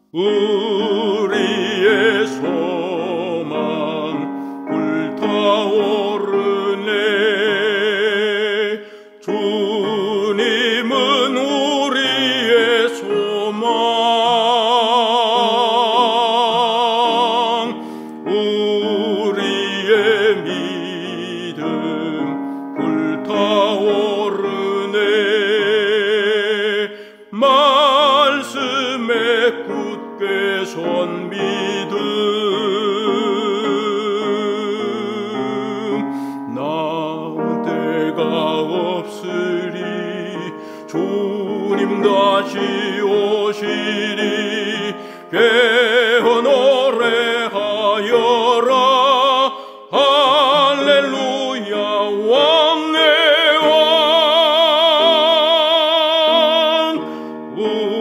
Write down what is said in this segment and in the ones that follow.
우리의 소망 불타오르네. 주님은 우리의 소망, 우리의 믿음 불타오르네. 말씀에 굳게 선 믿음, 나대가 없으리. 주님 다시 오시리. 깨어 노래하여라. 할렐루야. 왕의 왕,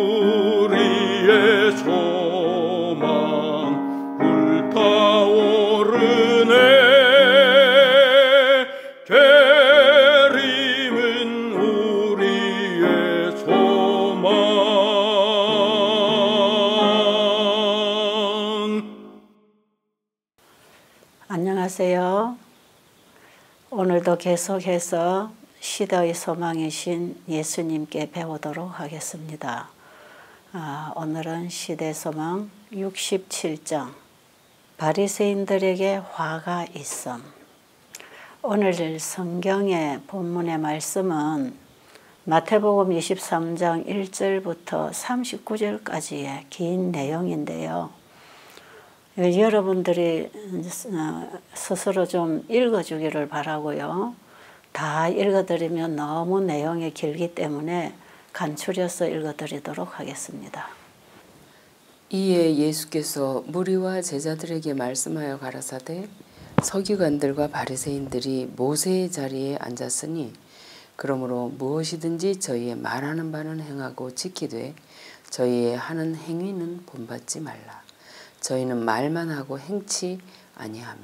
우리의 소망 불타오르네. 계림은 우리의 소망. 안녕하세요. 오늘도 계속해서 시대의 소망이신 예수님께 배우도록 하겠습니다. 오늘은 시대 소망 67장, 바리새인들에게 화가 있음. 오늘 성경의 본문의 말씀은 마태복음 23장 1절부터 39절까지의 긴 내용인데요. 여러분들이 스스로 좀 읽어주기를 바라고요. 다 읽어드리면 너무 내용이 길기 때문에 간추려서 읽어드리도록 하겠습니다. 이에 예수께서 무리와 제자들에게 말씀하여 가라사대, 서기관들과 바리새인들이 모세의 자리에 앉았으니 그러므로 무엇이든지 저희의 말하는 바는 행하고 지키되 저희의 하는 행위는 본받지 말라. 저희는 말만 하고 행치 아니하며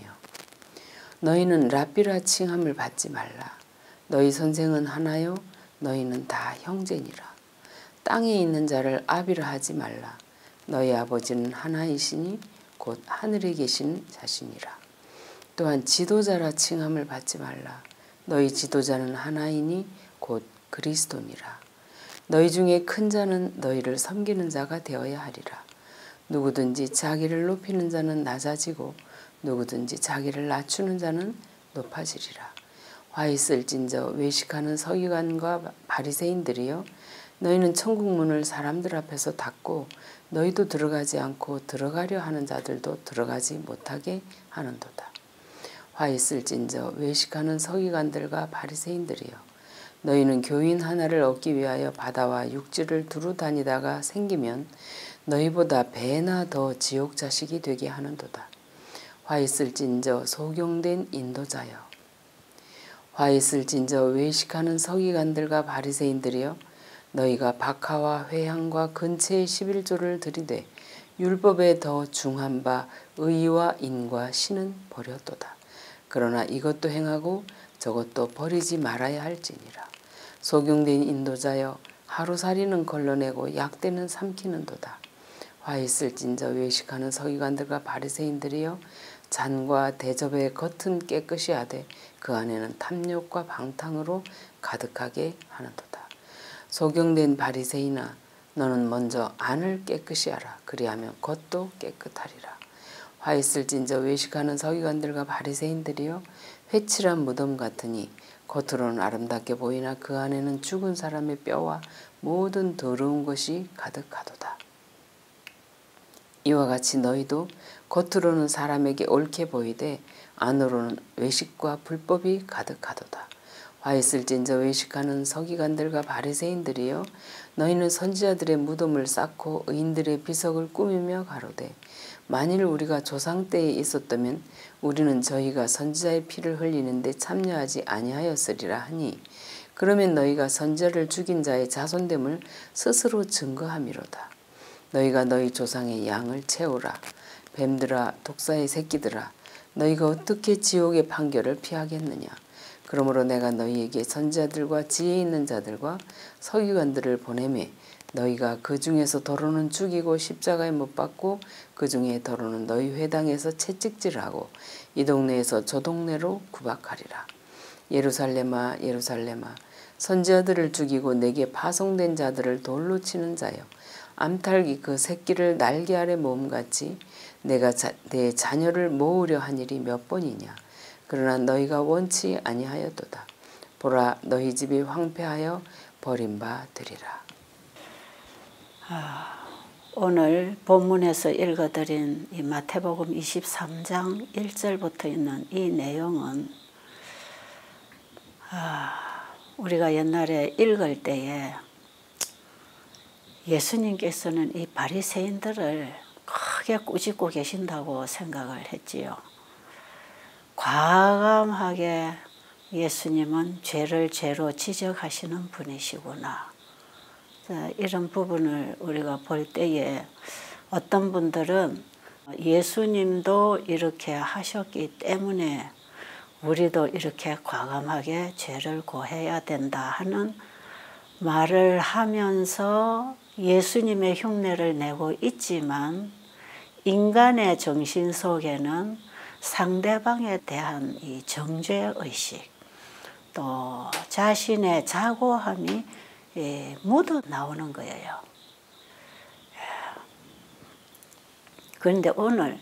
너희는 랍비라 칭함을 받지 말라. 너희 선생은 하나요? 너희는 다 형제니라. 땅에 있는 자를 아비라 하지 말라. 너희 아버지는 하나이시니 곧 하늘에 계신 자시니라. 또한 지도자라 칭함을 받지 말라. 너희 지도자는 하나이니 곧 그리스도니라. 너희 중에 큰 자는 너희를 섬기는 자가 되어야 하리라. 누구든지 자기를 높이는 자는 낮아지고 누구든지 자기를 낮추는 자는 높아지리라. 화 있을진저 외식하는 서기관과 바리새인들이여, 너희는 천국 문을 사람들 앞에서 닫고 너희도 들어가지 않고 들어가려 하는 자들도 들어가지 못하게 하는도다. 화 있을진저 외식하는 서기관들과 바리새인들이여, 너희는 교인 하나를 얻기 위하여 바다와 육지를 두루 다니다가 생기면 너희보다 배나 더 지옥 자식이 되게 하는도다. 화 있을진저 소경된 인도자여, 화 있을진저 외식하는 서기관들과 바리새인들이여, 너희가 박하와 회향과 근체의 11조를 들이되 율법에 더 중한 바 의와 인과 신은 버렸도다. 그러나 이것도 행하고 저것도 버리지 말아야 할지니라. 소경된 인도자여, 하루살이는 걸러내고 약대는 삼키는도다. 화 있을진저 외식하는 서기관들과 바리새인들이여, 잔과 대접의 겉은 깨끗이 하되 그 안에는 탐욕과 방탕으로 가득하게 하는도다. 소경된 바리새인아, 너는 먼저 안을 깨끗이 하라. 그리하면 겉도 깨끗하리라. 화 있을진저 외식하는 서기관들과 바리새인들이여, 회칠한 무덤 같으니 겉으로는 아름답게 보이나 그 안에는 죽은 사람의 뼈와 모든 더러운 것이 가득하도다. 이와 같이 너희도 겉으로는 사람에게 옳게 보이되 안으로는 외식과 불법이 가득하도다. 화 있을진저 외식하는 서기관들과 바리새인들이여, 너희는 선지자들의 무덤을 쌓고 의인들의 비석을 꾸미며 가로되, 만일 우리가 조상 때에 있었다면 우리는 저희가 선지자의 피를 흘리는데 참여하지 아니하였으리라 하니, 그러면 너희가 선지자를 죽인 자의 자손됨을 스스로 증거함이로다. 너희가 너희 조상의 양을 채우라. 뱀들아, 독사의 새끼들아, 너희가 어떻게 지옥의 판결을 피하겠느냐. 그러므로 내가 너희에게 선지자들과 지혜 있는 자들과 서기관들을 보내매 너희가 그 중에서 더러는 죽이고 십자가에 못 박고 그 중에 더러는 너희 회당에서 채찍질하고 이 동네에서 저 동네로 구박하리라. 예루살렘아 예루살렘아 선지자들을 죽이고 내게 파송된 자들을 돌로 치는 자여 암탉이 그 새끼를 날개 아래 모음같이 내가 내 자녀를 모으려 한 일이 몇 번이냐. 그러나 너희가 원치 아니하였도다. 보라 너희 집이 황폐하여 버림바 되리라. 오늘 본문에서 읽어드린 이 마태복음 23장 1절부터 있는 이 내용은 우리가 옛날에 읽을 때에 예수님께서는 이 바리새인들을 크게 꾸짖고 계신다고 생각을 했지요. 과감하게 예수님은 죄를 죄로 지적하시는 분이시구나. 이런 부분을 우리가 볼 때에 어떤 분들은 예수님도 이렇게 하셨기 때문에 우리도 이렇게 과감하게 죄를 고해야 된다 하는 말을 하면서 예수님의 흉내를 내고 있지만 인간의 정신 속에는 상대방에 대한 이 정죄의식 또 자신의 자고함이 묻어 나오는 거예요. 그런데 오늘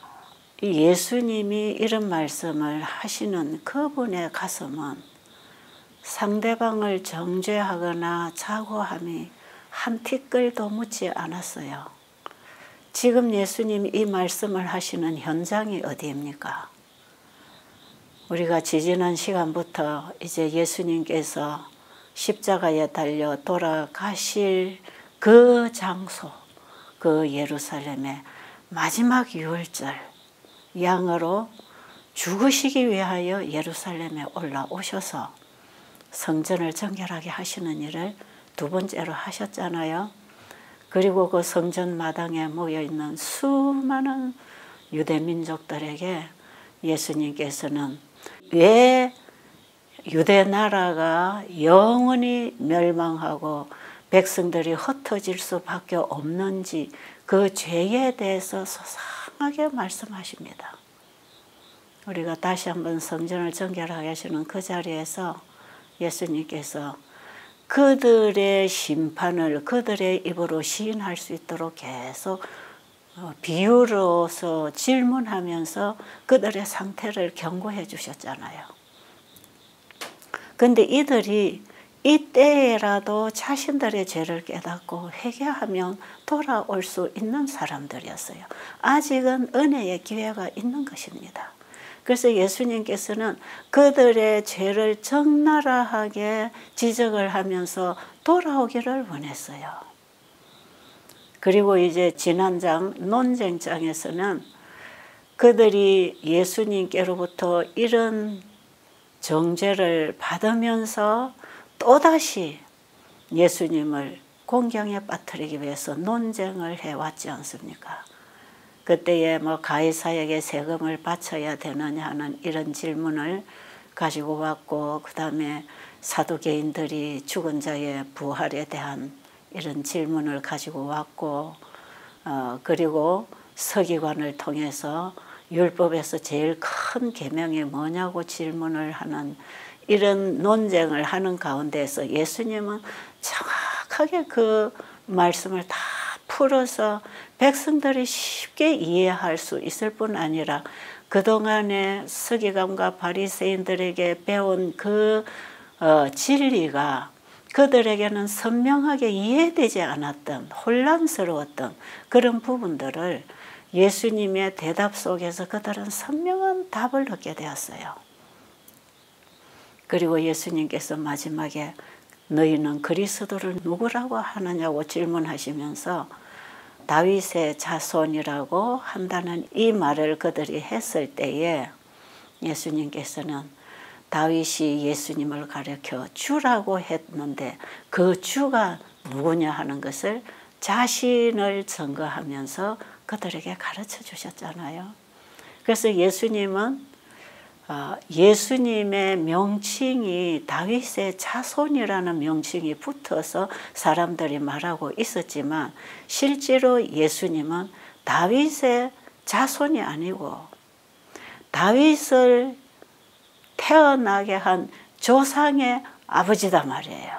예수님이 이런 말씀을 하시는 그분의 가슴은 상대방을 정죄하거나 자고함이 한 티끌도 묻지 않았어요. 지금 예수님이 이 말씀을 하시는 현장이 어디입니까? 우리가 지지난 시간부터 이제 예수님께서 십자가에 달려 돌아가실 그 장소, 그 예루살렘의 마지막 유월절 양으로 죽으시기 위하여 예루살렘에 올라오셔서 성전을 정결하게 하시는 일을 두 번째로 하셨잖아요. 그리고 그 성전 마당에 모여있는 수많은 유대민족들에게 예수님께서는 왜 유대 나라가 영원히 멸망하고 백성들이 흩어질 수밖에 없는지 그 죄에 대해서 소상하게 말씀하십니다. 우리가 다시 한번 성전을 정결하게 하시는 그 자리에서 예수님께서 그들의 심판을 그들의 입으로 시인할 수 있도록 계속 비유로서 질문하면서 그들의 상태를 경고해 주셨잖아요. 그런데 이들이 이때라도 자신들의 죄를 깨닫고 회개하면 돌아올 수 있는 사람들이었어요. 아직은 은혜의 기회가 있는 것입니다. 그래서 예수님께서는 그들의 죄를 적나라하게 지적을 하면서 돌아오기를 원했어요. 그리고 이제 지난장 논쟁장에서는 그들이 예수님께로부터 이런 정죄를 받으면서 또다시 예수님을 공경에 빠뜨리기 위해서 논쟁을 해왔지 않습니까? 그때에 뭐 가이사에게 세금을 바쳐야 되느냐 하는 이런 질문을 가지고 왔고, 그 다음에 사두개인들이 죽은 자의 부활에 대한 이런 질문을 가지고 왔고, 그리고 서기관을 통해서 율법에서 제일 큰 계명이 뭐냐고 질문을 하는 이런 논쟁을 하는 가운데서 예수님은 정확하게 그 말씀을 다 풀어서 백성들이 쉽게 이해할 수 있을 뿐 아니라 그동안에 서기관과 바리새인들에게 배운 그 진리가 그들에게는 선명하게 이해되지 않았던 혼란스러웠던 그런 부분들을 예수님의 대답 속에서 그들은 선명한 답을 얻게 되었어요. 그리고 예수님께서 마지막에 너희는 그리스도를 누구라고 하느냐고 질문하시면서 다윗의 자손이라고 한다는 이 말을 그들이 했을 때에 예수님께서는 다윗이 예수님을 가리켜 주라고 했는데 그 주가 누구냐 하는 것을 자신을 증거하면서 그들에게 가르쳐 주셨잖아요. 그래서 예수님은 예수님의 명칭이 다윗의 자손이라는 명칭이 붙어서 사람들이 말하고 있었지만 실제로 예수님은 다윗의 자손이 아니고 다윗을 태어나게 한 조상의 아버지다 말이에요.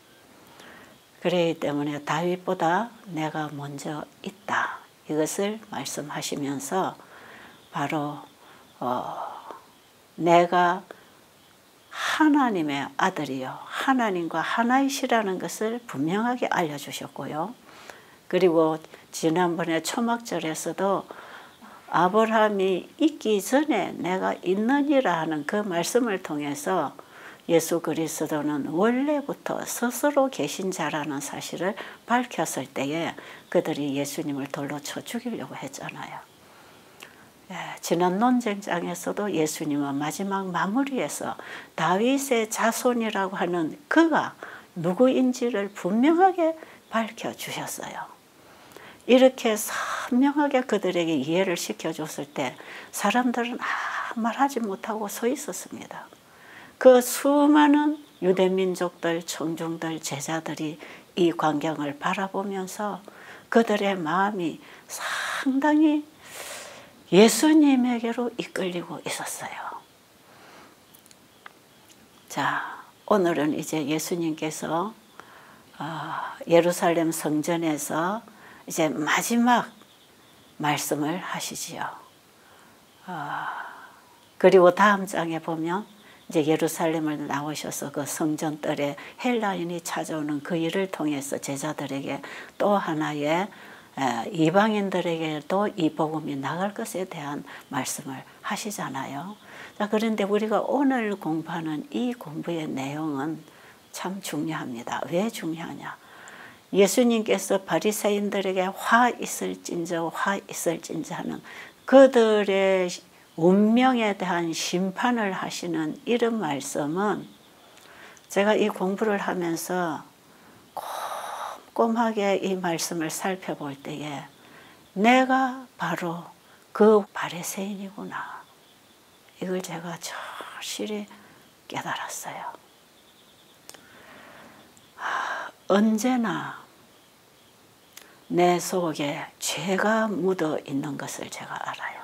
그렇기 때문에 다윗보다 내가 먼저 있다. 이것을 말씀하시면서 바로 내가 하나님의 아들이요 하나님과 하나이시라는 것을 분명하게 알려주셨고요. 그리고 지난번에 초막절에서도 아브라함이 있기 전에 내가 있느니라 하는 그 말씀을 통해서 예수 그리스도는 원래부터 스스로 계신 자라는 사실을 밝혔을 때에 그들이 예수님을 돌로 쳐 죽이려고 했잖아요. 지난 논쟁장에서도 예수님은 마지막 마무리에서 다윗의 자손이라고 하는 그가 누구인지를 분명하게 밝혀주셨어요. 이렇게 선명하게 그들에게 이해를 시켜줬을 때 사람들은 아무 말하지 못하고 서 있었습니다. 그 수많은 유대민족들, 청중들, 제자들이 이 광경을 바라보면서 그들의 마음이 상당히 예수님에게로 이끌리고 있었어요. 자, 오늘은 이제 예수님께서 예루살렘 성전에서 이제 마지막 말씀을 하시지요. 그리고 다음 장에 보면 이제 예루살렘을 나오셔서 그 성전뜰에 헬라인이 찾아오는 그 일을 통해서 제자들에게 또 하나의 이방인들에게도 이 복음이 나갈 것에 대한 말씀을 하시잖아요. 자, 그런데 우리가 오늘 공부하는 이 공부의 내용은 참 중요합니다. 왜 중요하냐? 예수님께서 바리새인들에게 화 있을진저 화 있을진저 하는 그들의 운명에 대한 심판을 하시는 이런 말씀은 제가 이 공부를 하면서 꼼꼼하게 이 말씀을 살펴볼 때에 내가 바로 그 바리새인이구나. 이걸 제가 절실히 깨달았어요. 언제나 내 속에 죄가 묻어 있는 것을 제가 알아요.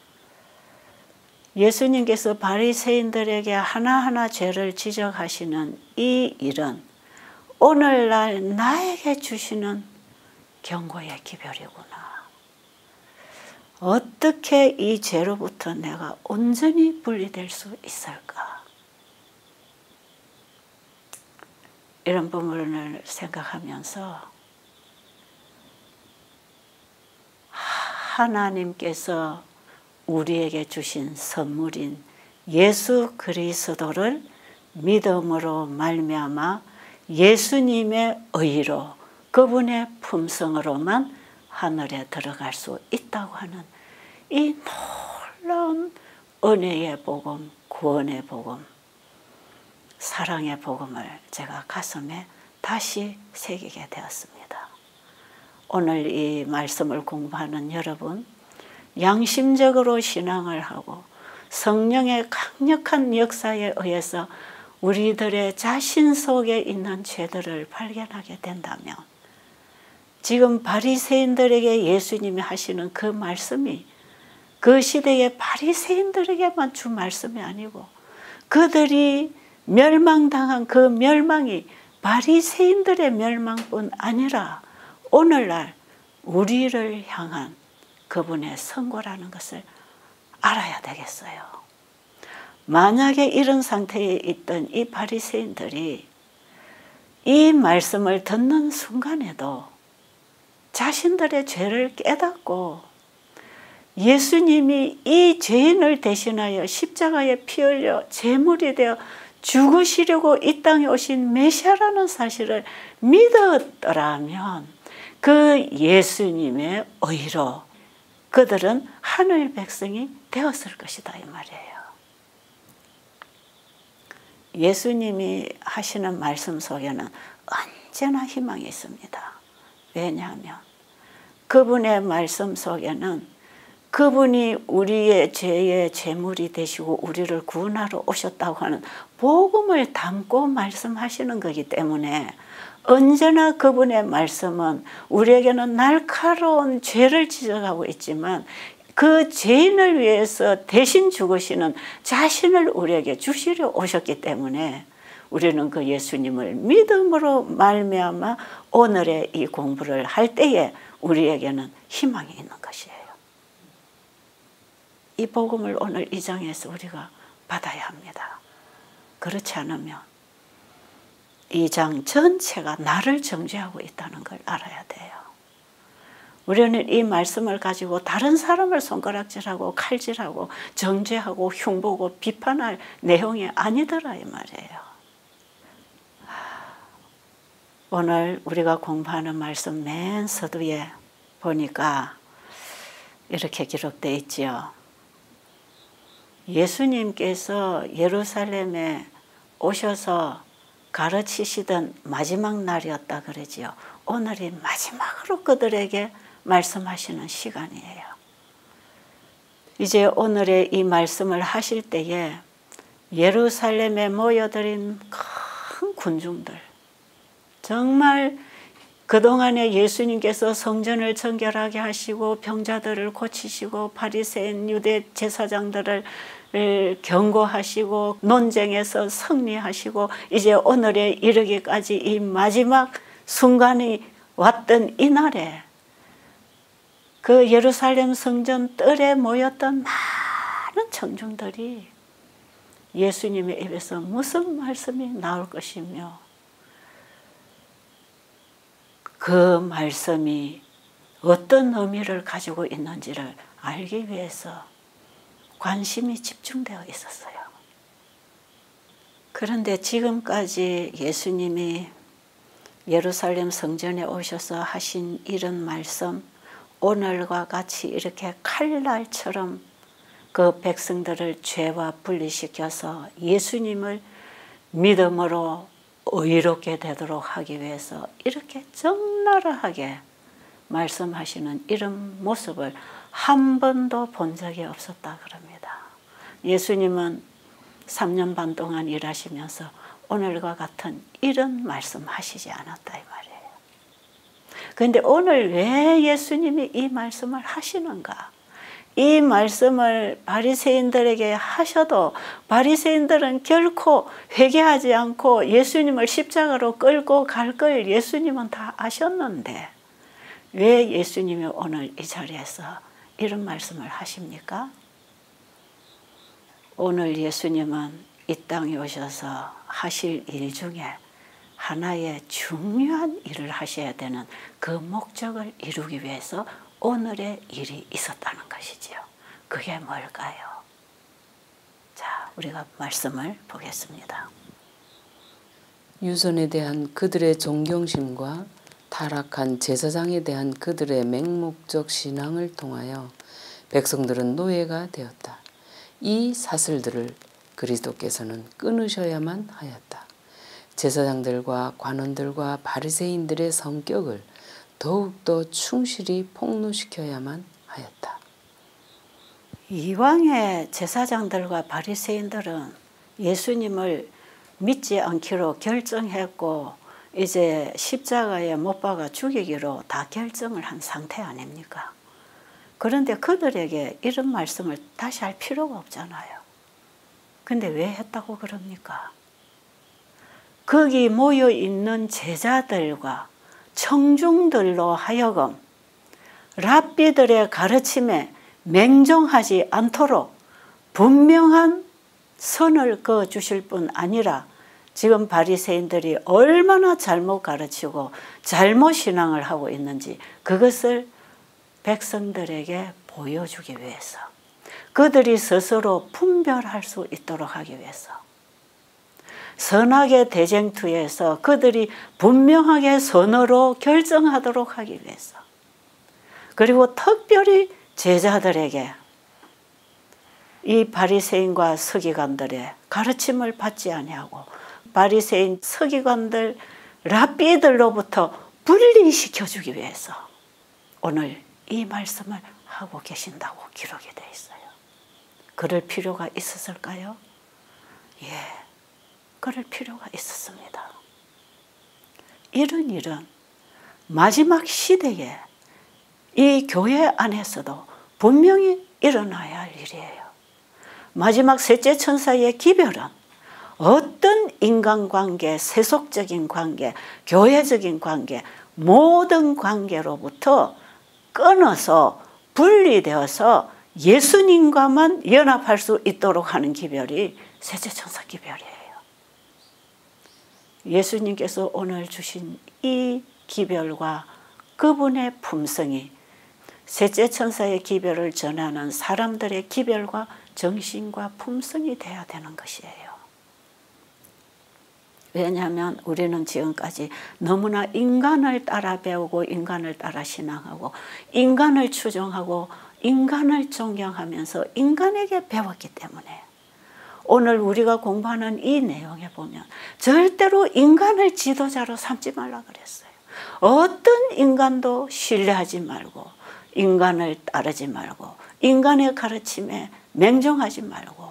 예수님께서 바리새인들에게 하나하나 죄를 지적하시는 이 일은 오늘날 나에게 주시는 경고의 기별이구나. 어떻게 이 죄로부터 내가 온전히 분리될 수 있을까? 이런 부분을 생각하면서 하나님께서 우리에게 주신 선물인 예수 그리스도를 믿음으로 말미암아 예수님의 의로 그분의 품성으로만 하늘에 들어갈 수 있다고 하는 이 놀라운 은혜의 복음, 구원의 복음, 사랑의 복음을 제가 가슴에 다시 새기게 되었습니다. 오늘 이 말씀을 공부하는 여러분, 양심적으로 신앙을 하고 성령의 강력한 역사에 의해서 우리들의 자신 속에 있는 죄들을 발견하게 된다면 지금 바리새인들에게 예수님이 하시는 그 말씀이 그 시대의 바리새인들에게만 준 말씀이 아니고 그들이 멸망당한 그 멸망이 바리새인들의 멸망뿐 아니라 오늘날 우리를 향한 그분의 선고라는 것을 알아야 되겠어요. 만약에 이런 상태에 있던 이 바리새인들이 이 말씀을 듣는 순간에도 자신들의 죄를 깨닫고 예수님이 이 죄인을 대신하여 십자가에 피 흘려 제물이 되어 죽으시려고 이 땅에 오신 메시아라는 사실을 믿었더라면 그 예수님의 의로 그들은 하늘 백성이 되었을 것이다 이 말이에요. 예수님이 하시는 말씀 속에는 언제나 희망이 있습니다. 왜냐하면 그분의 말씀 속에는 그분이 우리의 죄의 제물이 되시고 우리를 구원하러 오셨다고 하는 복음을 담고 말씀하시는 거기 때문에 언제나 그분의 말씀은 우리에게는 날카로운 죄를 지적하고 있지만 그 죄인을 위해서 대신 죽으시는 자신을 우리에게 주시려 오셨기 때문에 우리는 그 예수님을 믿음으로 말미암아 오늘의 이 공부를 할 때에 우리에게는 희망이 있는 것이에요. 이 복음을 오늘 이 장에서 우리가 받아야 합니다. 그렇지 않으면 이 장 전체가 나를 정죄하고 있다는 걸 알아야 돼요. 우리는 이 말씀을 가지고 다른 사람을 손가락질하고 칼질하고 정죄하고 흉보고 비판할 내용이 아니더라 이 말이에요. 오늘 우리가 공부하는 말씀 맨 서두에 보니까 이렇게 기록되어 있지요. 예수님께서 예루살렘에 오셔서 가르치시던 마지막 날이었다 그러지요. 오늘이 마지막으로 그들에게 말씀하시는 시간이에요. 이제 오늘의 이 말씀을 하실 때에 예루살렘에 모여들인 큰 군중들, 정말 그동안에 예수님께서 성전을 정결하게 하시고 병자들을 고치시고 바리새인 유대 제사장들을 경고하시고 논쟁에서 승리하시고 이제 오늘에 이르기까지 이 마지막 순간이 왔던 이날에 그 예루살렘 성전 뜰에 모였던 많은 청중들이 예수님의 입에서 무슨 말씀이 나올 것이며 그 말씀이 어떤 의미를 가지고 있는지를 알기 위해서 관심이 집중되어 있었어요. 그런데 지금까지 예수님이 예루살렘 성전에 오셔서 하신 이런 말씀, 오늘과 같이 이렇게 칼날처럼 그 백성들을 죄와 분리시켜서 예수님을 믿음으로 의롭게 되도록 하기 위해서 이렇게 적나라하게 말씀하시는 이런 모습을 한 번도 본 적이 없었다 그럽니다. 예수님은 3년 반 동안 일하시면서 오늘과 같은 이런 말씀하시지 않았다 이 말이에요. 그런데 오늘 왜 예수님이 이 말씀을 하시는가? 이 말씀을 바리새인들에게 하셔도 바리새인들은 결코 회개하지 않고 예수님을 십자가로 끌고 갈 걸 예수님은 다 아셨는데 왜 예수님이 오늘 이 자리에서 이런 말씀을 하십니까? 오늘 예수님은 이 땅에 오셔서 하실 일 중에 하나의 중요한 일을 하셔야 되는 그 목적을 이루기 위해서 오늘의 일이 있었다는 것이지요. 그게 뭘까요? 자, 우리가 말씀을 보겠습니다. 유선에 대한 그들의 존경심과 타락한 제사장에 대한 그들의 맹목적 신앙을 통하여 백성들은 노예가 되었다. 이 사슬들을 그리스도께서는 끊으셔야만 하였다. 제사장들과 관원들과 바리새인들의 성격을 더욱더 충실히 폭로시켜야만 하였다. 이왕의 제사장들과 바리새인들은 예수님을 믿지 않기로 결정했고 이제 십자가에 못 박아 죽이기로 다 결정을 한 상태 아닙니까? 그런데 그들에게 이런 말씀을 다시 할 필요가 없잖아요. 근데 왜 했다고 그럽니까? 거기 모여 있는 제자들과 청중들로 하여금 랍비들의 가르침에 맹종하지 않도록 분명한 선을 그어 주실 뿐 아니라 지금 바리새인들이 얼마나 잘못 가르치고 잘못 신앙을 하고 있는지 그것을 백성들에게 보여주기 위해서 그들이 스스로 분별할 수 있도록 하기 위해서 선악의 대쟁투에서 그들이 분명하게 선으로 결정하도록 하기 위해서 그리고 특별히 제자들에게 이 바리새인과 서기관들의 가르침을 받지 아니하고 바리새인 서기관들 랍비들로부터 분리시켜주기 위해서 오늘 이 말씀을 하고 계신다고 기록이 되어 있어요. 그럴 필요가 있었을까요? 예, 그럴 필요가 있었습니다. 이런 일은 마지막 시대에 이 교회 안에서도 분명히 일어나야 할 일이에요. 마지막 셋째 천사의 기별은 어떤 인간관계, 세속적인 관계, 교회적인 관계, 모든 관계로부터 끊어서 분리되어서 예수님과만 연합할 수 있도록 하는 기별이 셋째 천사 기별이에요. 예수님께서 오늘 주신 이 기별과 그분의 품성이 셋째 천사의 기별을 전하는 사람들의 기별과 정신과 품성이 돼야 되는 것이에요. 왜냐하면 우리는 지금까지 너무나 인간을 따라 배우고 인간을 따라 신앙하고 인간을 추종하고 인간을 존경하면서 인간에게 배웠기 때문에 오늘 우리가 공부하는 이 내용에 보면 절대로 인간을 지도자로 삼지 말라 그랬어요. 어떤 인간도 신뢰하지 말고 인간을 따르지 말고 인간의 가르침에 맹종하지 말고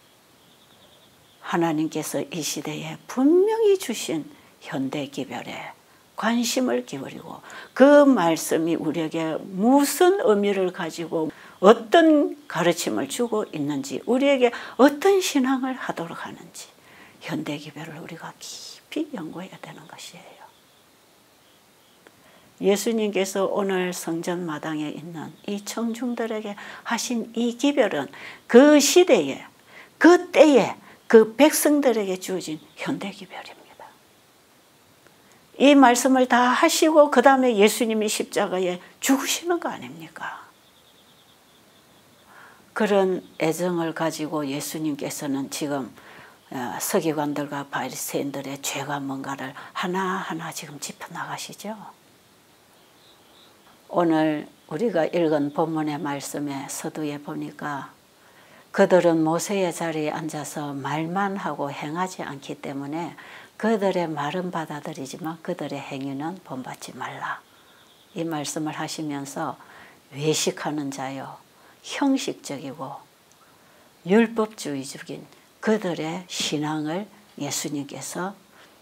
하나님께서 이 시대에 분명히 주신 현대 기별에 관심을 기울이고 그 말씀이 우리에게 무슨 의미를 가지고 어떤 가르침을 주고 있는지 우리에게 어떤 신앙을 하도록 하는지 현대 기별을 우리가 깊이 연구해야 되는 것이에요. 예수님께서 오늘 성전 마당에 있는 이 청중들에게 하신 이 기별은 그 시대에 그 때에 그 백성들에게 주어진 현대 기별입니다. 이 말씀을 다 하시고 그 다음에 예수님이 십자가에 죽으시는 거 아닙니까? 그런 애정을 가지고 예수님께서는 지금 서기관들과 바리새인들의 죄가 뭔가를 하나하나 지금 짚어나가시죠. 오늘 우리가 읽은 본문의 말씀에 서두에 보니까 그들은 모세의 자리에 앉아서 말만 하고 행하지 않기 때문에 그들의 말은 받아들이지만 그들의 행위는 본받지 말라. 이 말씀을 하시면서 외식하는 자요, 형식적이고 율법주의적인 그들의 신앙을 예수님께서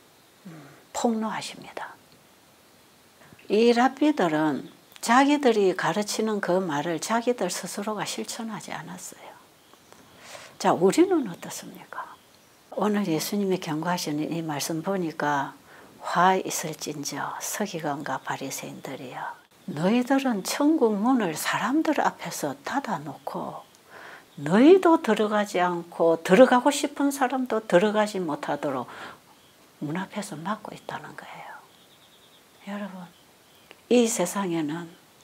폭로하십니다. 이 랍비들은 자기들이 가르치는 그 말을 자기들 스스로가 실천하지 않았어요. 자, 우리는 어떻습니까? 오늘 예수님이 경고하시는 이 말씀 보니까 화 있을진저 서기관과 바리새인들이여 너희들은 천국 문을 사람들 앞에서 닫아놓고 너희도 들어가지 않고 들어가고 싶은 사람도 들어가지 못하도록 문 앞에서 막고 있다는 거예요. 여러분, 이 세상에는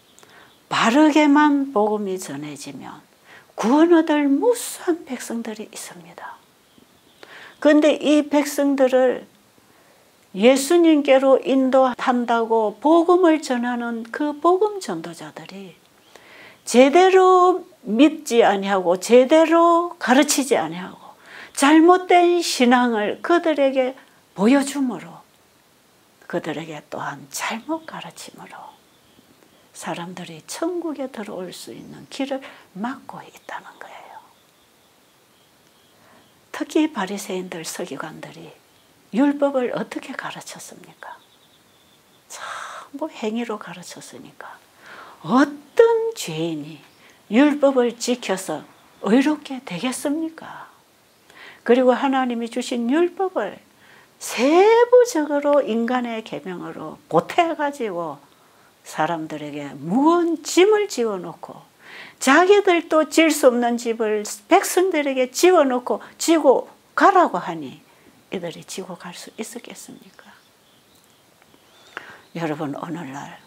바르게만 복음이 전해지면 구원 얻을 무수한 백성들이 있습니다. 그런데 이 백성들을 예수님께로 인도한다고 복음을 전하는 그 복음 전도자들이 제대로 믿지 아니하고 제대로 가르치지 아니하고 잘못된 신앙을 그들에게 보여줌으로 그들에게 또한 잘못 가르침으로 사람들이 천국에 들어올 수 있는 길을 막고 있다는 거예요. 특히 바리새인들 서기관들이 율법을 어떻게 가르쳤습니까? 전부 행위로 가르쳤으니까 어떤 죄인이 율법을 지켜서 의롭게 되겠습니까? 그리고 하나님이 주신 율법을 세부적으로 인간의 계명으로 보태가지고 사람들에게 무거운 짐을 지워놓고 자기들도 질 수 없는 집을 백성들에게 지워놓고 지고 가라고 하니 이들이 지고 갈 수 있었겠습니까? 여러분, 오늘날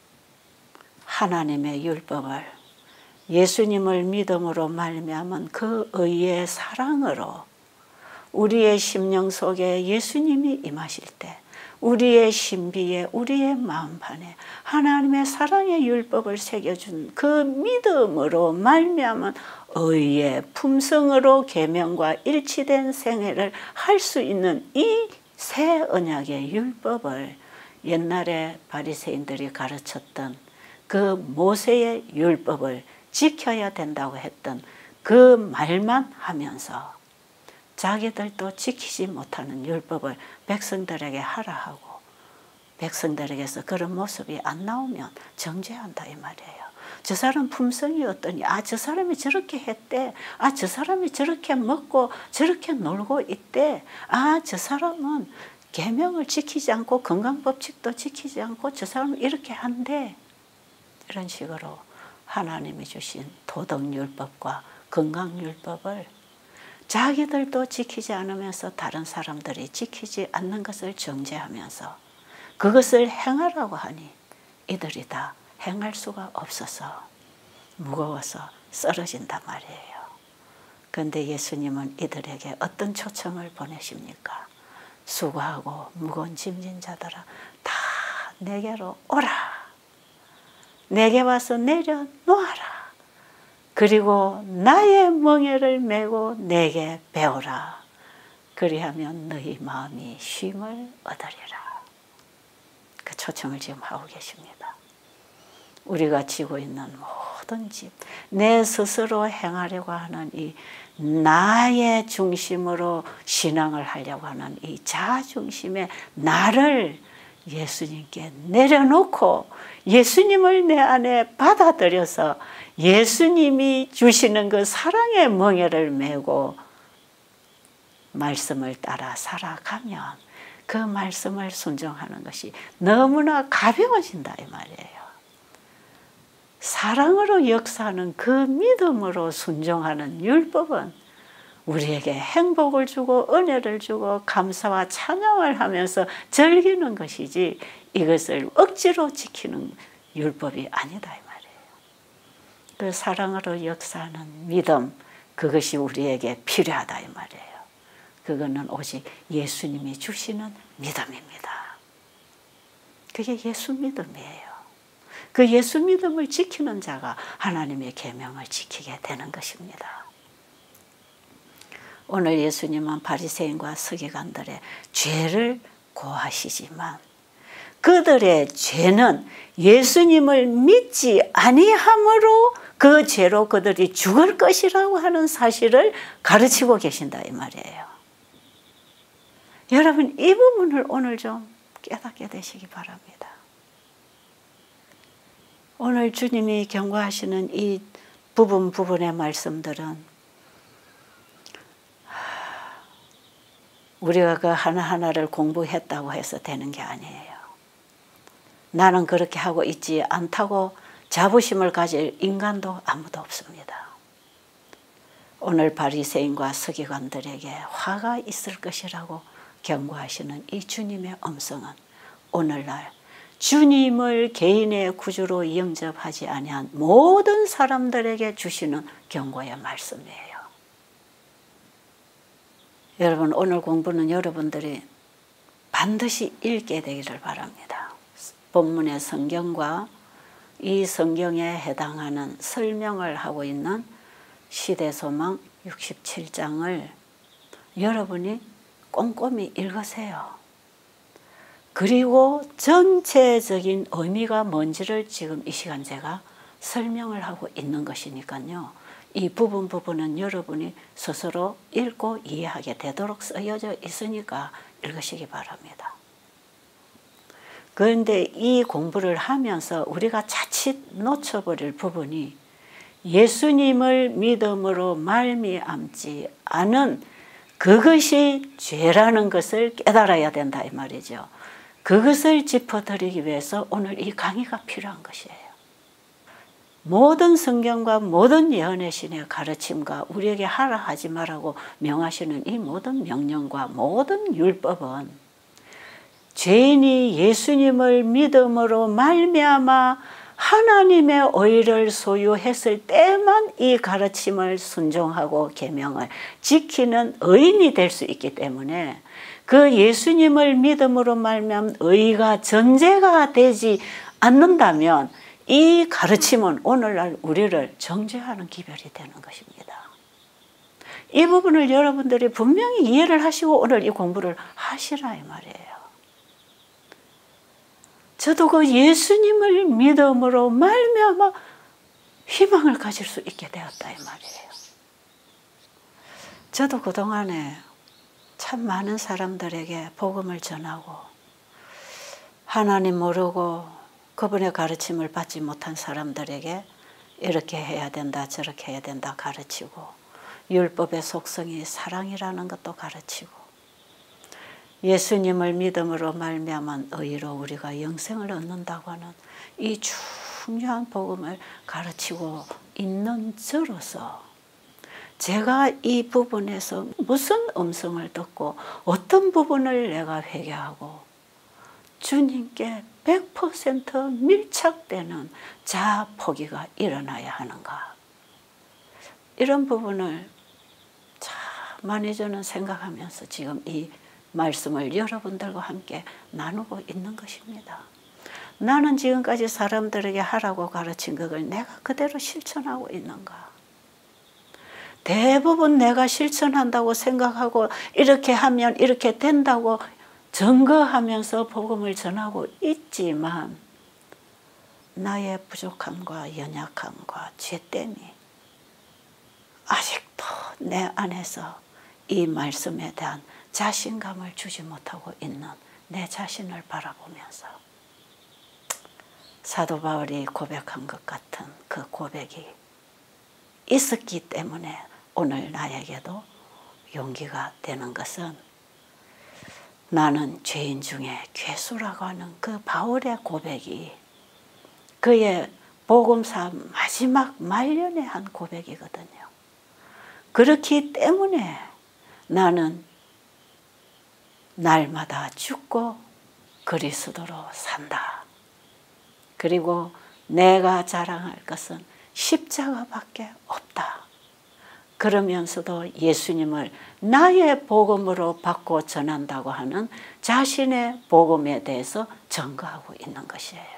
하나님의 율법을 예수님을 믿음으로 말미암은 그 의의 사랑으로 우리의 심령 속에 예수님이 임하실 때 우리의 신비에 우리의 마음판에 하나님의 사랑의 율법을 새겨준 그 믿음으로 말미암은 의의 품성으로 계명과 일치된 생애를 할 수 있는 이 새 언약의 율법을 옛날에 바리새인들이 가르쳤던 그 모세의 율법을 지켜야 된다고 했던 그 말만 하면서 자기들도 지키지 못하는 율법을 백성들에게 하라 하고 백성들에게서 그런 모습이 안 나오면 정죄한다 이 말이에요. 저 사람 품성이 어떠니? 저 사람이 저렇게 했대. 저 사람이 저렇게 먹고 저렇게 놀고 있대. 저 사람은 계명을 지키지 않고 건강법칙도 지키지 않고 저 사람은 이렇게 한대. 이런 식으로 하나님이 주신 도덕율법과 건강율법을 자기들도 지키지 않으면서 다른 사람들이 지키지 않는 것을 정죄하면서 그것을 행하라고 하니 이들이 다 행할 수가 없어서 무거워서 쓰러진단 말이에요. 그런데 예수님은 이들에게 어떤 초청을 보내십니까? 수고하고 무거운 짐진 자들아 다 내게로 오라. 내게 와서 내려놓아라. 그리고 나의 멍에를 메고 내게 배우라. 그리하면 너희 마음이 쉼을 얻으리라. 그 초청을 지금 하고 계십니다. 우리가 지고 있는 모든 짐, 내 스스로 행하려고 하는 이 나의 중심으로 신앙을 하려고 하는 이 자중심의 나를 예수님께 내려놓고 예수님을 내 안에 받아들여서 예수님이 주시는 그 사랑의 멍에를 메고 말씀을 따라 살아가면 그 말씀을 순종하는 것이 너무나 가벼워진다 이 말이에요. 사랑으로 역사하는 그 믿음으로 순종하는 율법은 우리에게 행복을 주고 은혜를 주고 감사와 찬양을 하면서 즐기는 것이지 이것을 억지로 지키는 율법이 아니다 이 말이에요. 그 사랑으로 역사하는 믿음 그것이 우리에게 필요하다 이 말이에요. 그거는 오직 예수님이 주시는 믿음입니다. 그게 예수 믿음이에요. 그 예수 믿음을 지키는 자가 하나님의 계명을 지키게 되는 것입니다. 오늘 예수님은 바리새인과 서기관들의 죄를 고하시지만 그들의 죄는 예수님을 믿지 아니함으로 그 죄로 그들이 죽을 것이라고 하는 사실을 가르치고 계신다 이 말이에요. 여러분 이 부분을 오늘 좀 깨닫게 되시기 바랍니다. 오늘 주님이 경고하시는 이 부분의 말씀들은 우리가 그 하나하나를 공부했다고 해서 되는 게 아니에요. 나는 그렇게 하고 있지 않다고 자부심을 가질 인간도 아무도 없습니다. 오늘 바리새인과 서기관들에게 화가 있을 것이라고 경고하시는 이 주님의 음성은 오늘날 주님을 개인의 구주로 영접하지 아니한 모든 사람들에게 주시는 경고의 말씀이에요. 여러분 오늘 공부는 여러분들이 반드시 읽게 되기를 바랍니다. 본문의 성경과 이 성경에 해당하는 설명을 하고 있는 시대소망 67장을 여러분이 꼼꼼히 읽으세요. 그리고 전체적인 의미가 뭔지를 지금 이 시간 제가 설명을 하고 있는 것이니까요. 이 부분은 여러분이 스스로 읽고 이해하게 되도록 쓰여져 있으니까 읽으시기 바랍니다. 그런데 이 공부를 하면서 우리가 자칫 놓쳐버릴 부분이 예수님을 믿음으로 말미암지 않은 그것이 죄라는 것을 깨달아야 된다 이 말이죠. 그것을 짚어드리기 위해서 오늘 이 강의가 필요한 것이에요. 모든 성경과 모든 예언의 신의 가르침과 우리에게 하라 하지 말라고 명하시는 이 모든 명령과 모든 율법은 죄인이 예수님을 믿음으로 말미암아 하나님의 의를 소유했을 때만 이 가르침을 순종하고 계명을 지키는 의인이 될 수 있기 때문에 그 예수님을 믿음으로 말미암은 의가 전제가 되지 않는다면 이 가르침은 오늘날 우리를 정죄하는 기별이 되는 것입니다. 이 부분을 여러분들이 분명히 이해를 하시고 오늘 이 공부를 하시라 이 말이에요. 저도 그 예수님을 믿음으로 말미암아 희망을 가질 수 있게 되었다 이 말이에요. 저도 그동안에 참 많은 사람들에게 복음을 전하고 하나님 모르고 그분의 가르침을 받지 못한 사람들에게 이렇게 해야 된다 저렇게 해야 된다 가르치고 율법의 속성이 사랑이라는 것도 가르치고 예수님을 믿음으로 말미암은 의로 우리가 영생을 얻는다고 하는 이 중요한 복음을 가르치고 있는 저로서 제가 이 부분에서 무슨 음성을 듣고 어떤 부분을 내가 회개하고 주님께 100% 밀착되는 자아 포기가 일어나야 하는가. 이런 부분을 참 많이 저는 생각하면서 지금 이 말씀을 여러분들과 함께 나누고 있는 것입니다. 나는 지금까지 사람들에게 하라고 가르친 것을 내가 그대로 실천하고 있는가. 대부분 내가 실천한다고 생각하고 이렇게 하면 이렇게 된다고 증거하면서 복음을 전하고 있지만 나의 부족함과 연약함과 죄됨이 아직도 내 안에서 이 말씀에 대한 자신감을 주지 못하고 있는 내 자신을 바라보면서 사도 바울이 고백한 것 같은 그 고백이 있었기 때문에 오늘 나에게도 용기가 되는 것은 나는 죄인 중에 괴수라고 하는 그 바울의 고백이 그의 복음사 마지막 말년에 한 고백이거든요. 그렇기 때문에 나는 날마다 죽고 그리스도로 산다. 그리고 내가 자랑할 것은 십자가밖에 없다. 그러면서도 예수님을 나의 복음으로 받고 전한다고 하는 자신의 복음에 대해서 증거하고 있는 것이에요.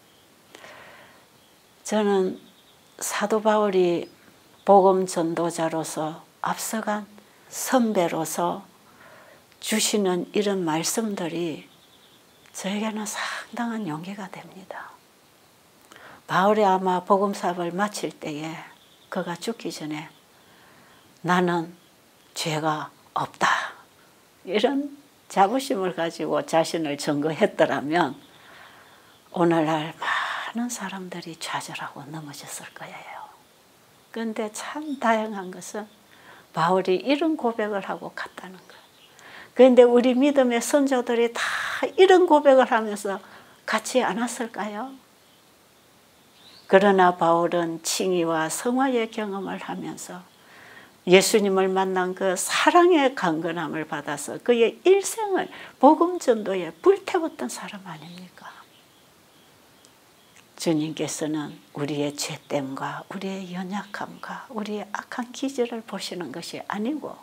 저는 사도 바울이 복음 전도자로서 앞서간 선배로서 주시는 이런 말씀들이 저에게는 상당한 용기가 됩니다. 바울이 아마 복음 사업을 마칠 때에 그가 죽기 전에 나는 죄가 없다. 이런 자부심을 가지고 자신을 증거했더라면 오늘날 많은 사람들이 좌절하고 넘어졌을 거예요. 그런데 참 다양한 것은 바울이 이런 고백을 하고 갔다는 거예요. 그런데 우리 믿음의 선조들이 다 이런 고백을 하면서 같지 않았을까요? 그러나 바울은 칭의와 성화의 경험을 하면서 예수님을 만난 그 사랑의 강건함을 받아서 그의 일생을 복음 전도에 불태웠던 사람 아닙니까? 주님께서는 우리의 죄됨과 우리의 연약함과 우리의 악한 기질을 보시는 것이 아니고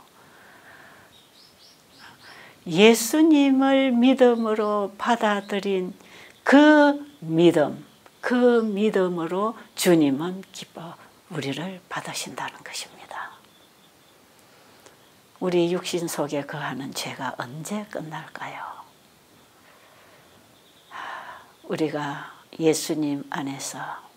예수님을 믿음으로 받아들인 그 믿음으로 주님은 기뻐 우리를 받으신다는 것입니다. 우리 육신 속에 거하는 죄가 언제 끝날까요? 우리가 예수님 안에서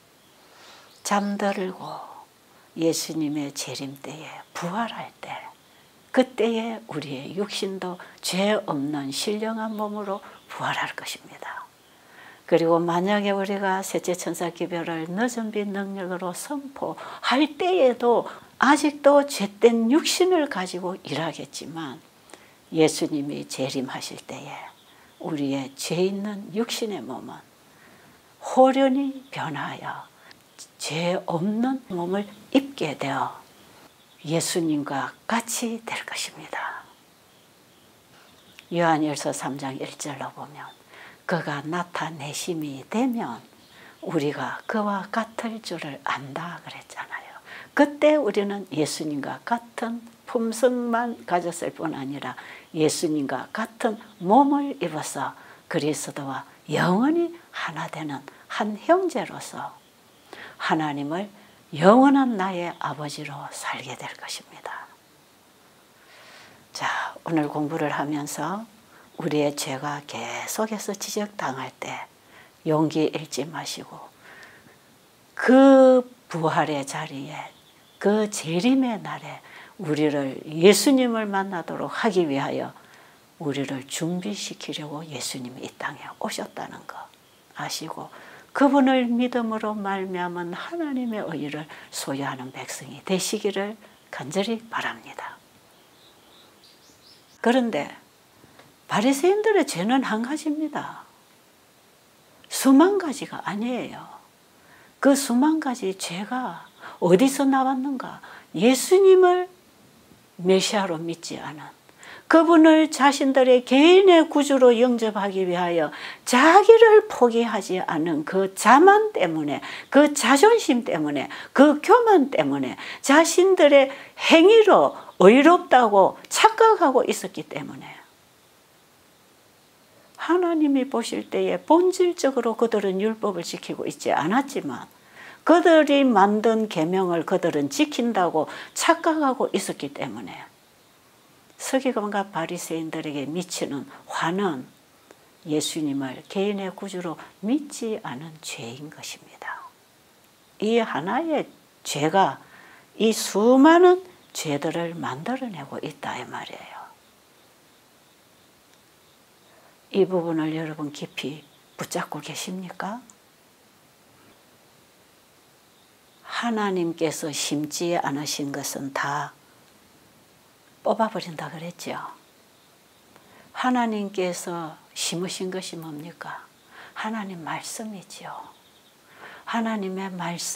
잠들고 예수님의 재림 때에 부활할 때 그때에 우리의 육신도 죄 없는 신령한 몸으로 부활할 것입니다. 그리고 만약에 우리가 셋째 천사 기별을 늦은 빛 능력으로 선포할 때에도 아직도 죄된 육신을 가지고 일하겠지만 예수님이 재림하실 때에 우리의 죄 있는 육신의 몸은 호련히 변하여 죄 없는 몸을 입게 되어 예수님과 같이 될 것입니다. 요한일서 3장 1절로 보면 그가 나타내심이 되면 우리가 그와 같을 줄을 안다 그랬잖아요. 그때 우리는 예수님과 같은 품성만 가졌을 뿐 아니라 예수님과 같은 몸을 입어서 그리스도와 영원히 하나 되는 한 형제로서 하나님을 영원한 나의 아버지로 살게 될 것입니다. 자, 오늘 공부를 하면서 우리의 죄가 계속해서 지적당할 때 용기 잃지 마시고 그 부활의 자리에 그 재림의 날에 우리를 예수님을 만나도록 하기 위하여 우리를 준비시키려고 예수님이 이 땅에 오셨다는 거 아시고 그분을 믿음으로 말미암은 하나님의 의를 소유하는 백성이 되시기를 간절히 바랍니다. 그런데 바리새인들의 죄는 한 가지입니다. 수만 가지가 아니에요. 그 수만 가지 죄가 어디서 나왔는가? 예수님을 메시아로 믿지 않은 그분을 자신들의 개인의 구주로 영접하기 위하여 자기를 포기하지 않은 그 자만 때문에, 그 자존심 때문에, 그 교만 때문에 자신들의 행위로 의롭다고 착각하고 있었기 때문에 하나님이 보실 때에 본질적으로 그들은 율법을 지키고 있지 않았지만 그들이 만든 계명을 그들은 지킨다고 착각하고 있었기 때문에 서기관과 바리새인들에게 미치는 화는 예수님을 개인의 구주로 믿지 않은 죄인 것입니다. 이 하나의 죄가 이 수많은 죄들을 만들어내고 있다 이 말이에요. 이 부분을 여러분 깊이 붙잡고 계십니까? 하나님께서 심지 않으신 것은 다 뽑아버린다 그랬죠. 하나님께서 심으신 것이 뭡니까? 하나님 말씀이지요. 하나님의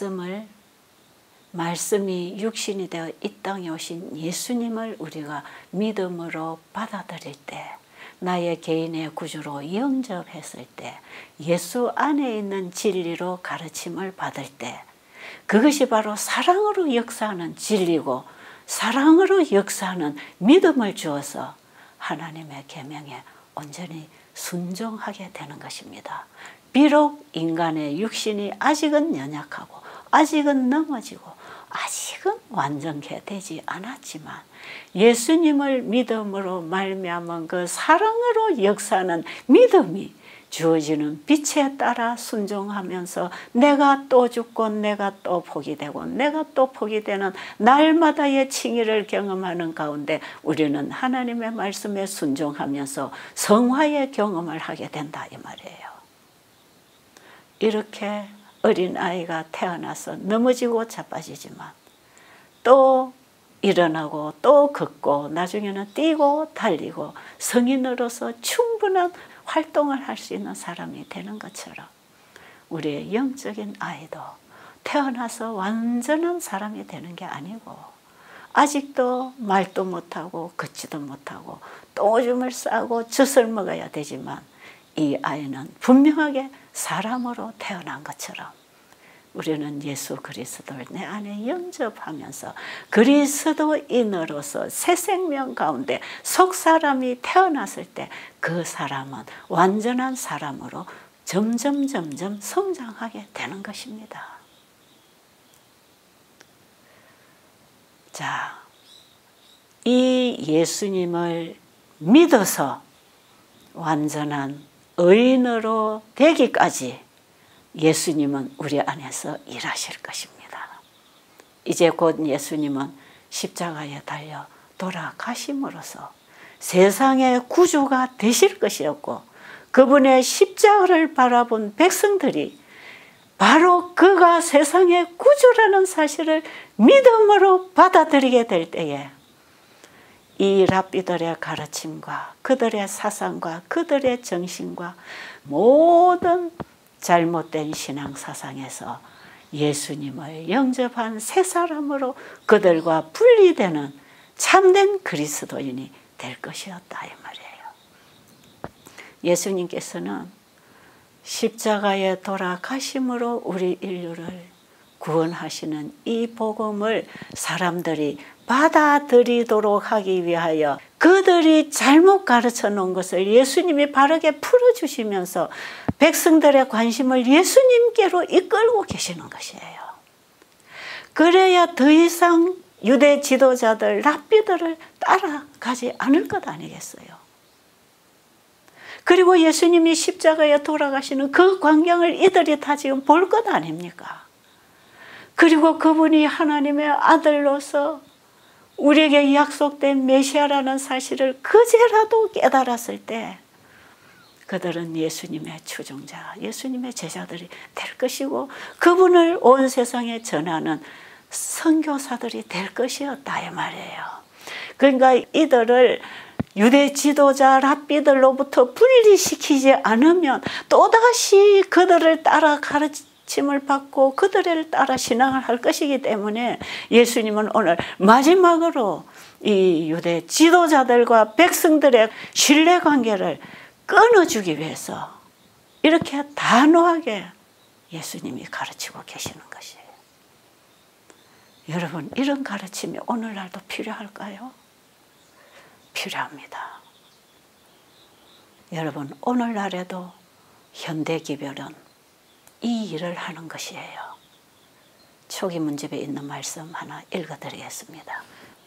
말씀이 육신이 되어 이 땅에 오신 예수님을 우리가 믿음으로 받아들일 때, 나의 개인의 구주로 영접했을 때, 예수 안에 있는 진리로 가르침을 받을 때, 그것이 바로 사랑으로 역사하는 진리고 사랑으로 역사하는 믿음을 주어서 하나님의 계명에 온전히 순종하게 되는 것입니다. 비록 인간의 육신이 아직은 연약하고 아직은 넘어지고 아직은 완전케 되지 않았지만 예수님을 믿음으로 말미암은 그 사랑으로 역사하는 믿음이 주어지는 빛에 따라 순종하면서 내가 또 죽고 내가 또 포기되고 내가 또 포기되는 날마다의 칭의를 경험하는 가운데 우리는 하나님의 말씀에 순종하면서 성화의 경험을 하게 된다 이 말이에요. 이렇게 어린아이가 태어나서 넘어지고 자빠지지만 또 일어나고 또 걷고 나중에는 뛰고 달리고 성인으로서 충분한 활동을 할 수 있는 사람이 되는 것처럼 우리의 영적인 아이도 태어나서 완전한 사람이 되는 게 아니고 아직도 말도 못하고 걷지도 못하고 또 오줌을 싸고 젖을 먹어야 되지만 이 아이는 분명하게 사람으로 태어난 것처럼 우리는 예수 그리스도를 내 안에 영접하면서 그리스도인으로서 새 생명 가운데 속 사람이 태어났을 때 그 사람은 완전한 사람으로 점점 성장하게 되는 것입니다. 자, 이 예수님을 믿어서 완전한 의인으로 되기까지 예수님은 우리 안에서 일하실 것입니다. 이제 곧 예수님은 십자가에 달려 돌아가심으로써 세상의 구주가 되실 것이었고 그분의 십자가를 바라본 백성들이 바로 그가 세상의 구주라는 사실을 믿음으로 받아들이게 될 때에 이 랍비들의 가르침과 그들의 사상과 그들의 정신과 모든 잘못된 신앙 사상에서 예수님을 영접한 새 사람으로 그들과 분리되는 참된 그리스도인이 될 것이었다 이 말이에요. 예수님께서는 십자가에 돌아가심으로 우리 인류를 구원하시는 이 복음을 사람들이 받아들이도록 하기 위하여 그들이 잘못 가르쳐 놓은 것을 예수님이 바르게 풀어주시면서 백성들의 관심을 예수님께로 이끌고 계시는 것이에요. 그래야 더 이상 유대 지도자들, 랍비들을 따라가지 않을 것 아니겠어요. 그리고 예수님이 십자가에 돌아가시는 그 광경을 이들이 다 지금 볼 것 아닙니까? 그리고 그분이 하나님의 아들로서 우리에게 약속된 메시아라는 사실을 그제라도 깨달았을 때 그들은 예수님의 추종자, 예수님의 제자들이 될 것이고 그분을 온 세상에 전하는 선교사들이 될 것이었다 이 말이에요. 그러니까 이들을 유대 지도자 랍비들로부터 분리시키지 않으면 또다시 그들을 따라 가르침을 받고 그들을 따라 신앙을 할 것이기 때문에 예수님은 오늘 마지막으로 이 유대 지도자들과 백성들의 신뢰관계를 끊어주기 위해서 이렇게 단호하게 예수님이 가르치고 계시는 것이에요. 여러분, 이런 가르침이 오늘날도 필요할까요? 필요합니다. 여러분, 오늘날에도 현대기별은 이 일을 하는 것이에요. 초기 문집에 있는 말씀 하나 읽어드리겠습니다.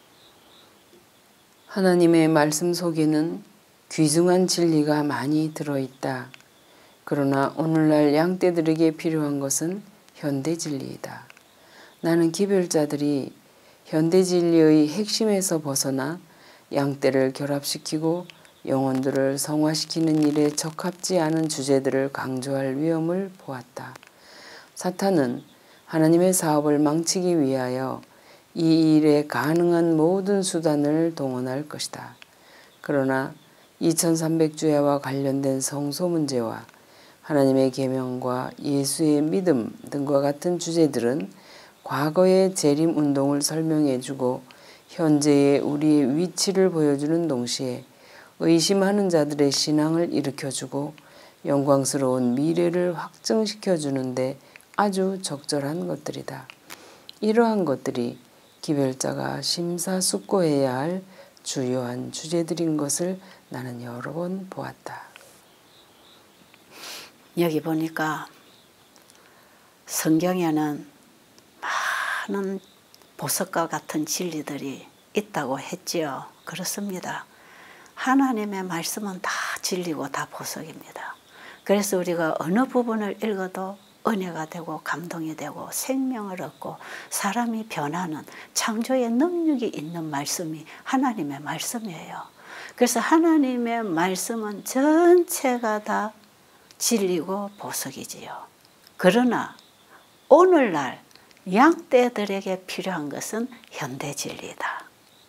하나님의 말씀 속에는 귀중한 진리가 많이 들어있다. 그러나 오늘날 양떼들에게 필요한 것은 현대 진리이다. 나는 기별자들이 현대 진리의 핵심에서 벗어나 양떼를 결합시키고 영혼들을 성화시키는 일에 적합지 않은 주제들을 강조할 위험을 보았다. 사탄은 하나님의 사업을 망치기 위하여 이 일에 가능한 모든 수단을 동원할 것이다. 그러나 2300주야와 관련된 성소 문제와 하나님의 계명과 예수의 믿음 등과 같은 주제들은 과거의 재림운동을 설명해주고 현재의 우리의 위치를 보여주는 동시에 의심하는 자들의 신앙을 일으켜주고 영광스러운 미래를 확증시켜주는데 아주 적절한 것들이다. 이러한 것들이 기별자가 심사숙고해야 할 주요한 주제들인 것을 나는 여러 번 보았다. 여기 보니까 성경에는 많은 보석과 같은 진리들이 있다고 했지요. 그렇습니다. 하나님의 말씀은 다 진리고 다 보석입니다. 그래서 우리가 어느 부분을 읽어도 은혜가 되고 감동이 되고 생명을 얻고 사람이 변하는 창조의 능력이 있는 말씀이 하나님의 말씀이에요. 그래서 하나님의 말씀은 전체가 다 진리고 보석이지요. 그러나 오늘날 양떼들에게 필요한 것은 현대 진리다.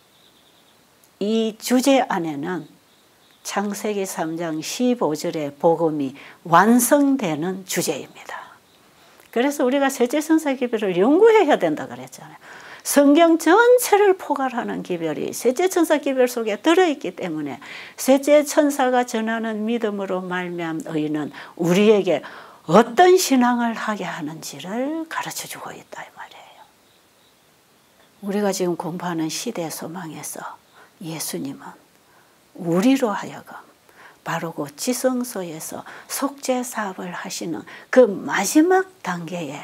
이 주제 안에는 창세기 3장 15절의 복음이 완성되는 주제입니다. 그래서 우리가 셋째 천사 기별을 연구해야 된다 그랬잖아요. 성경 전체를 포괄하는 기별이 셋째 천사 기별 속에 들어있기 때문에 셋째 천사가 전하는 믿음으로 말미암은 의는 우리에게 어떤 신앙을 하게 하는지를 가르쳐주고 있다 이 말이에요. 우리가 지금 공부하는 시대 소망에서 예수님은 우리로 하여금 바로 그 지성소에서 속죄 사업을 하시는 그 마지막 단계에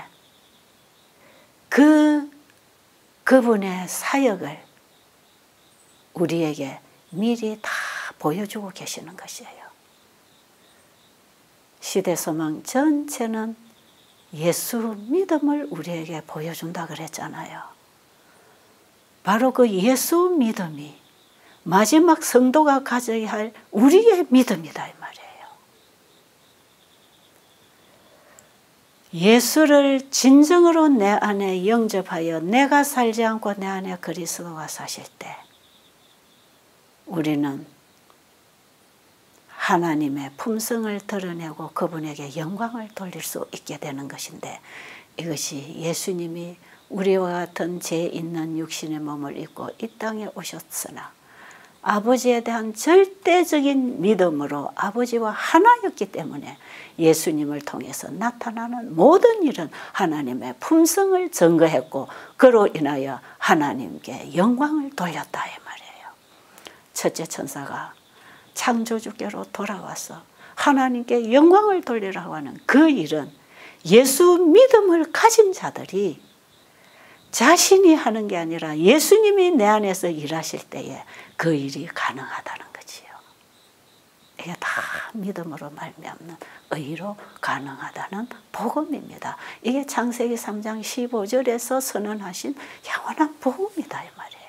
그분의 사역을 우리에게 미리 다 보여주고 계시는 것이에요. 시대소망 전체는 예수 믿음을 우리에게 보여준다 그랬잖아요. 바로 그 예수 믿음이 마지막 성도가 가져야 할 우리의 믿음이다 이 말이에요. 예수를 진정으로 내 안에 영접하여 내가 살지 않고 내 안에 그리스도가 사실 때 우리는 하나님의 품성을 드러내고 그분에게 영광을 돌릴 수 있게 되는 것인데 이것이 예수님이 우리와 같은 죄 있는 육신의 몸을 입고 이 땅에 오셨으나 아버지에 대한 절대적인 믿음으로 아버지와 하나였기 때문에 예수님을 통해서 나타나는 모든 일은 하나님의 품성을 증거했고 그로 인하여 하나님께 영광을 돌렸다 이 말이에요. 첫째 천사가 창조주께로 돌아와서 하나님께 영광을 돌리라고 하는 그 일은 예수 믿음을 가진 자들이 자신이 하는 게 아니라 예수님이 내 안에서 일하실 때에 그 일이 가능하다는 거지요. 이게 다 믿음으로 말미암는 의로 가능하다는 복음입니다. 이게 창세기 3장 15절에서 선언하신 영원한 복음이다 이 말이에요.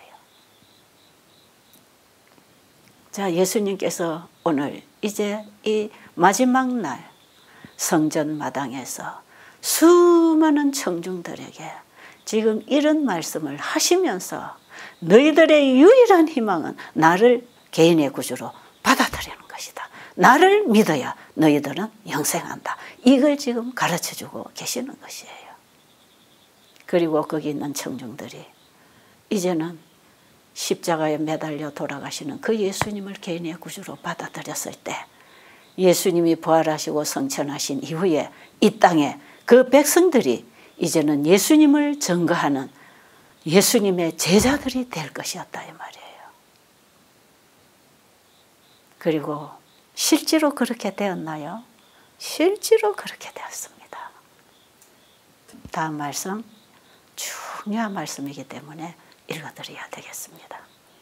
자, 예수님께서 오늘 이제 이 마지막 날 성전 마당에서 수많은 청중들에게 지금 이런 말씀을 하시면서 너희들의 유일한 희망은 나를 개인의 구주로 받아들이는 것이다. 나를 믿어야 너희들은 영생한다. 이걸 지금 가르쳐주고 계시는 것이에요. 그리고 거기 있는 청중들이 이제는 십자가에 매달려 돌아가시는 그 예수님을 개인의 구주로 받아들였을 때 예수님이 부활하시고 성천하신 이후에 이 땅에 그 백성들이 이제는 예수님을 증거하는 예수님의 제자들이 될 것이었다 이 말이에요. 그리고 실제로 그렇게 되었나요? 실제로 그렇게 되었습니다. 다음 말씀 중요한 말씀이기 때문에 읽어드려야 되겠습니다.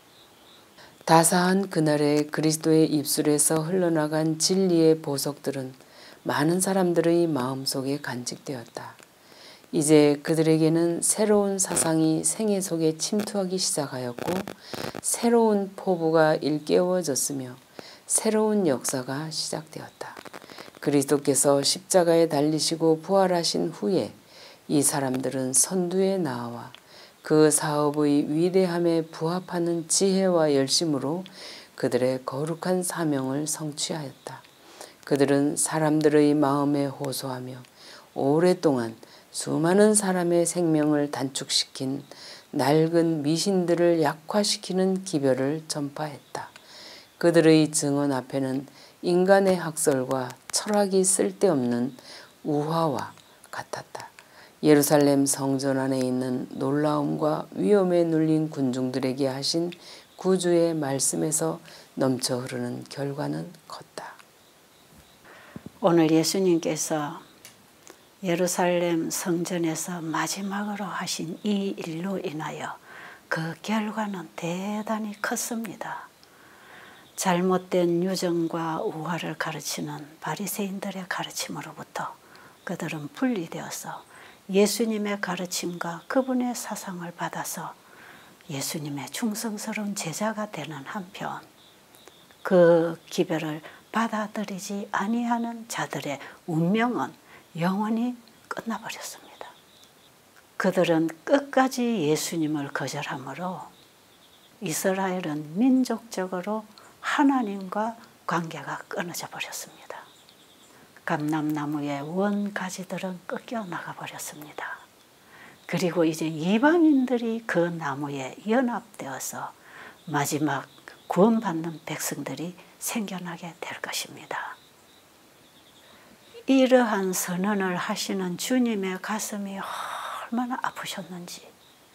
다사한 그날에 그리스도의 입술에서 흘러나간 진리의 보석들은 많은 사람들의 마음속에 간직되었다. 이제 그들에게는 새로운 사상이 생애 속에 침투하기 시작하였고 새로운 포부가 일깨워졌으며 새로운 역사가 시작되었다. 그리스도께서 십자가에 달리시고 부활하신 후에 이 사람들은 선두에 나와 그 사업의 위대함에 부합하는 지혜와 열심으로 그들의 거룩한 사명을 성취하였다. 그들은 사람들의 마음에 호소하며 오랫동안 수많은 사람의 생명을 단축시킨 낡은 미신들을 약화시키는 기별을 전파했다. 그들의 증언 앞에는 인간의 학설과 철학이 쓸데없는 우화와 같았다. 예루살렘 성전 안에 있는 놀라움과 위험에 눌린 군중들에게 하신 구주의 말씀에서 넘쳐 흐르는 결과는 컸다. 오늘 예수님께서 예루살렘 성전에서 마지막으로 하신 이 일로 인하여 그 결과는 대단히 컸습니다. 잘못된 유정과 우화를 가르치는 바리새인들의 가르침으로부터 그들은 분리되어서 예수님의 가르침과 그분의 사상을 받아서 예수님의 충성스러운 제자가 되는 한편 그 기별을 받아들이지 아니하는 자들의 운명은 영원히 끝나버렸습니다. 그들은 끝까지 예수님을 거절하므로 이스라엘은 민족적으로 하나님과 관계가 끊어져 버렸습니다. 감람나무의 원가지들은 꺾여 나가버렸습니다. 그리고 이제 이방인들이 그 나무에 연합되어서 마지막 구원받는 백성들이 생겨나게 될 것입니다. 이러한 선언을 하시는 주님의 가슴이 얼마나 아프셨는지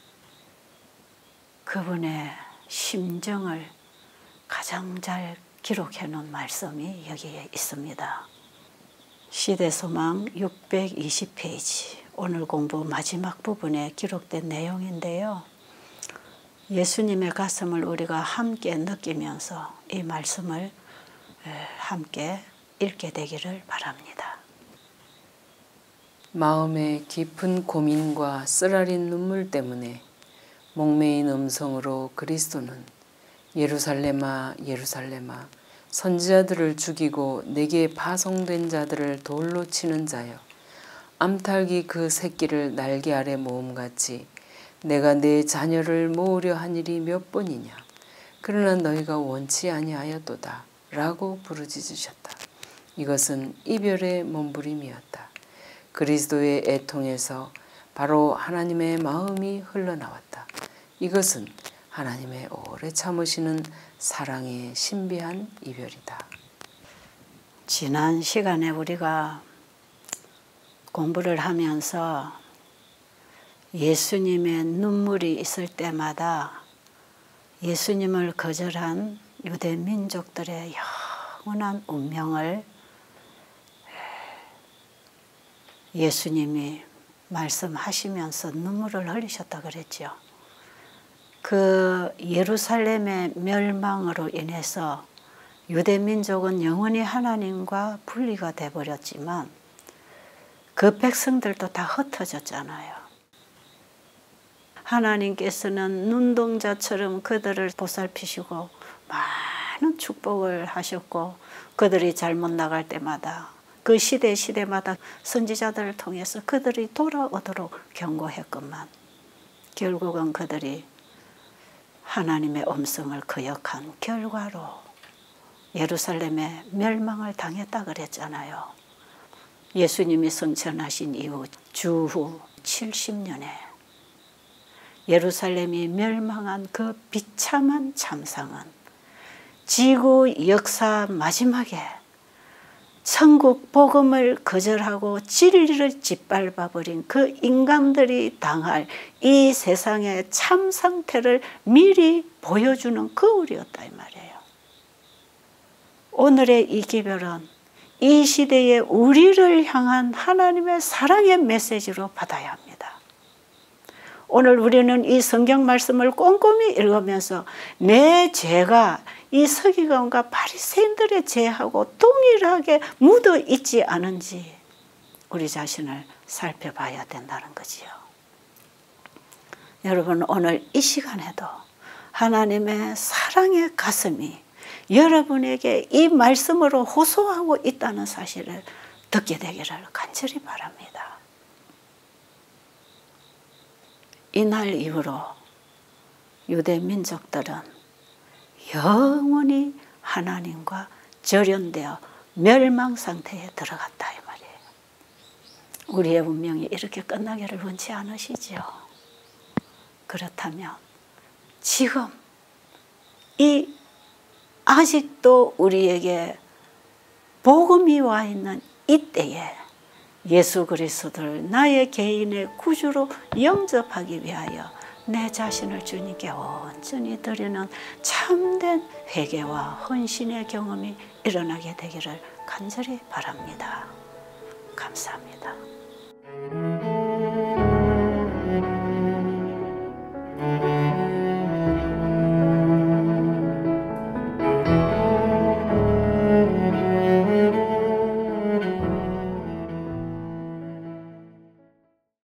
그분의 심정을 가장 잘 기록해 놓은 말씀이 여기에 있습니다. 시대소망 620페이지 오늘 공부 마지막 부분에 기록된 내용인데요. 예수님의 가슴을 우리가 함께 느끼면서 이 말씀을 함께 읽게 되기를 바랍니다. 마음의 깊은 고민과 쓰라린 눈물 때문에 목매인 음성으로 그리스도는 예루살렘아 예루살렘아 선지자들을 죽이고 내게 파송된 자들을 돌로 치는 자여 암탉이 그 새끼를 날개 아래 모음같이 내가 내 자녀를 모으려 한 일이 몇 번이냐 그러나 너희가 원치 아니하였도다 라고 부르짖으셨다. 이것은 이별의 몸부림이었다. 그리스도의 애통에서 바로 하나님의 마음이 흘러나왔다. 이것은 하나님의 오래 참으시는 사랑의 신비한 이별이다. 지난 시간에 우리가 공부를 하면서 예수님의 눈물이 있을 때마다 예수님을 거절한 유대 민족들의 영원한 운명을 예수님이 말씀하시면서 눈물을 흘리셨다 그랬죠. 그 예루살렘의 멸망으로 인해서 유대 민족은 영원히 하나님과 분리가 돼버렸지만 그 백성들도 다 흩어졌잖아요. 하나님께서는 눈동자처럼 그들을 보살피시고 많은 축복을 하셨고 그들이 잘못 나갈 때마다 그 시대마다 선지자들을 통해서 그들이 돌아오도록 경고했건만 결국은 그들이 하나님의 음성을 거역한 결과로 예루살렘에 멸망을 당했다 그랬잖아요. 예수님이 승천하신 이후 주후 70년에 예루살렘이 멸망한 그 비참한 참상은 지구 역사 마지막에 천국 복음을 거절하고 진리를 짓밟아버린 그 인간들이 당할 이 세상의 참 상태를 미리 보여주는 거울이었다 이 말이에요. 오늘의 이 기별은 이 시대에 우리를 향한 하나님의 사랑의 메시지로 받아야 합니다. 오늘 우리는 이 성경 말씀을 꼼꼼히 읽으면서 내 죄가 이 서기관과 바리새인들의 죄하고 동일하게 묻어 있지 않은지 우리 자신을 살펴봐야 된다는 거지요. 여러분 오늘 이 시간에도 하나님의 사랑의 가슴이 여러분에게 이 말씀으로 호소하고 있다는 사실을 듣게 되기를 간절히 바랍니다. 이날 이후로 유대 민족들은 영원히 하나님과 절연되어 멸망 상태에 들어갔다 이 말이에요. 우리의 운명이 이렇게 끝나기를 원치 않으시죠? 그렇다면 지금 이 아직도 우리에게 복음이 와 있는 이때에 예수 그리스도를 나의 개인의 구주로 영접하기 위하여 내 자신을 주님께 온전히 드리는 참된 회개와 헌신의 경험이 일어나게 되기를 간절히 바랍니다. 감사합니다.